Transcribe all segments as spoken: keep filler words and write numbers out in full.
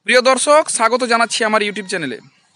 প্রিয় দর্শক, স্বাগত জানাচ্ছি আমার ইউটিউব চ্যানেলে।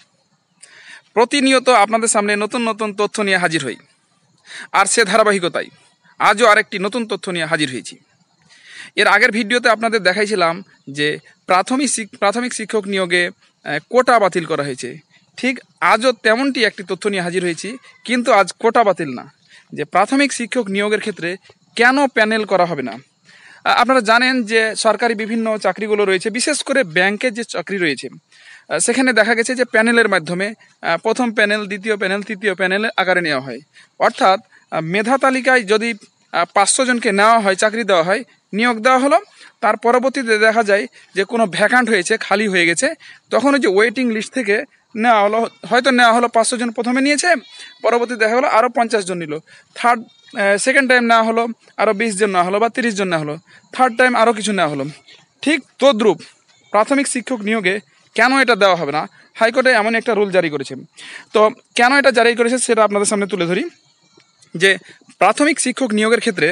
প্রতিনিয়ত আপনাদের সামনে নতুন নতুন তথ্য নিয়ে হাজির হই, আর সে ধারাবাহিকতায় আজও আরেকটি নতুন তথ্য নিয়ে হাজির হয়েছি। এর আগের ভিডিওতে আপনাদের দেখাইছিলাম যে প্রাথমিক প্রাথমিক শিক্ষক নিয়োগে কোটা বাতিল করা হয়েছে। ঠিক আজও তেমনটি একটি তথ্য নিয়ে হাজির হয়েছি, কিন্তু আজ কোটা বাতিল না, যে প্রাথমিক শিক্ষক নিয়োগের ক্ষেত্রে কেন প্যানেল করা হবে না। আপনারা জানেন যে সরকারি বিভিন্ন চাকরিগুলো রয়েছে, বিশেষ করে ব্যাংকের যে চাকরি রয়েছে সেখানে দেখা গেছে যে প্যানেলের মাধ্যমে প্রথম প্যানেল, দ্বিতীয় প্যানেল, তৃতীয় প্যানেলের আকারে নেওয়া হয়। অর্থাৎ মেধা তালিকায় যদি পাঁচশো জনকে নেওয়া হয়, চাকরি দেওয়া হয়, নিয়োগ দেওয়া হলো, তার পরবর্তীতে দেখা যায় যে কোনো ভ্যাকান্ট হয়েছে, খালি হয়ে গেছে, তখন ওই যে ওয়েটিং লিস্ট থেকে নেওয়া হলো, হয়তো নেওয়া হলো পাঁচশো জন প্রথমে নিয়েছে, পরবর্তী দেখা হলো আরও পঞ্চাশ জন নিল, থার্ড সেকেন্ড টাইম নেওয়া হলো আরও বিশ জন নেওয়া হলো বা তিরিশ জন নেওয়া হলো, থার্ড টাইম আরও কিছু নেওয়া হলো। ঠিক তদ্রূপ প্রাথমিক শিক্ষক নিয়োগে কেন এটা দেওয়া হবে না, হাইকোর্টে এমন একটা রুল জারি করেছে। তো কেন এটা জারি করেছে সেটা আপনাদের সামনে তুলে ধরি। যে প্রাথমিক শিক্ষক নিয়োগের ক্ষেত্রে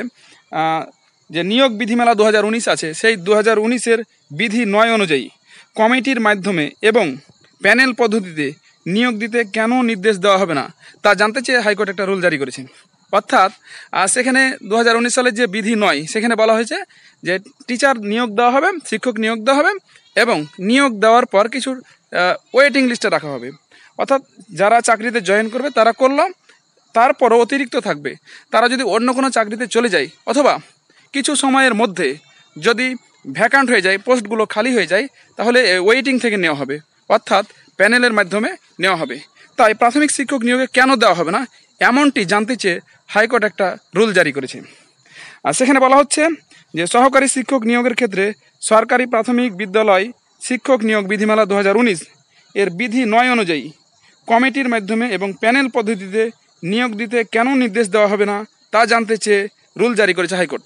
যে নিয়োগ বিধিমালা দু হাজার উনিশ আছে, সেই দু হাজার উনিশের বিধি নয় অনুযায়ী কমিটির মাধ্যমে এবং প্যানেল পদ্ধতিতে নিয়োগ দিতে কেন নির্দেশ দেওয়া হবে না তা জানতে চেয়ে হাইকোর্ট একটা রুল জারি করেছে। অর্থাৎ সেখানে দু হাজার উনিশ সালের যে বিধি নয়, সেখানে বলা হয়েছে যে টিচার নিয়োগ দেওয়া হবে, শিক্ষক নিয়োগ দেওয়া হবে, এবং নিয়োগ দেওয়ার পর কিছু ওয়েটিং লিস্টে রাখা হবে। অর্থাৎ যারা চাকরিতে জয়েন করবে তারা করলো, তারপরও অতিরিক্ত থাকবে তারা যদি অন্য কোনো চাকরিতে চলে যায়, অথবা কিছু সময়ের মধ্যে যদি ভ্যাকান্ট হয়ে যায়, পোস্টগুলো খালি হয়ে যায়, তাহলে ওয়েটিং থেকে নেওয়া হবে, অর্থাৎ প্যানেলের মাধ্যমে নেওয়া হবে। তাই প্রাথমিক শিক্ষক নিয়োগে কেন দেওয়া হবে না এমনটি জানতে চেয়ে হাইকোর্ট একটা রুল জারি করেছে। আর সেখানে বলা হচ্ছে যে সহকারী শিক্ষক নিয়োগের ক্ষেত্রে সরকারি প্রাথমিক বিদ্যালয় শিক্ষক নিয়োগ বিধিমালা দু হাজার উনিশ এর বিধি নয় অনুযায়ী কমিটির মাধ্যমে এবং প্যানেল পদ্ধতিতে নিয়োগ দিতে কেন নির্দেশ দেওয়া হবে না তা জানতে চেয়ে রুল জারি করেছে হাইকোর্ট।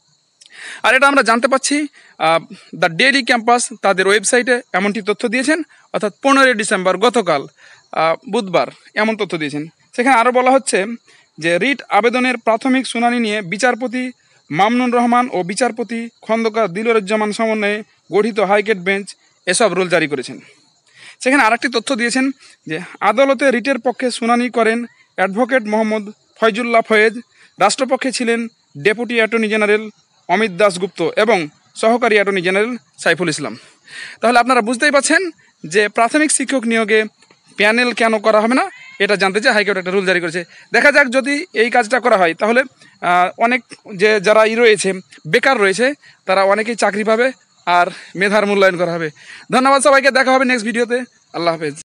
আর এটা আমরা জানতে পাচ্ছি দ্য ডেইলি ক্যাম্পাস তাদের ওয়েবসাইটে এমনটি তথ্য দিয়েছেন, অর্থাৎ পনেরোই ডিসেম্বর গতকাল বুধবার এমন তথ্য দিয়েছেন। সেখানে আরও বলা হচ্ছে যে রিট আবেদনের প্রাথমিক শুনানি নিয়ে বিচারপতি মামুনুর রহমান ও বিচারপতি খন্দকার দিলুরুজ্জামান সমন্বয়ে গঠিত হাইকোর্ট বেঞ্চ এসব রুল জারি করেছেন। সেখানে আরেকটি তথ্য দিয়েছেন যে আদালতে রিটের পক্ষে শুনানি করেন অ্যাডভোকেট মোহাম্মদ ফয়জুল্লাহ ফয়েজ, রাষ্ট্রপক্ষে ছিলেন deputy attorney general Amit Dasgupta এবং সহকারী অ্যাটর্নি জেনারেল সাইফুল ইসলাম। তাহলে আপনারা বুঝতেই পারছেন যে প্রাথমিক শিক্ষক নিয়োগে প্যানেল কেন করা হবে না, এটা জানতে চাই হাইকোর্ট একটা রুল জারি করেছে। দেখা যাক যদি এই কাজটা করা হয়, তাহলে অনেক যে যারা ই রয়েছে বেকার রয়েছে তারা অনেকেই চাকরি পাবে আর মেধার মূল্যায়ন করা হবে। ধন্যবাদ সবাইকে, দেখা হবে নেক্সট ভিডিওতে। আল্লাহ হাফেজ।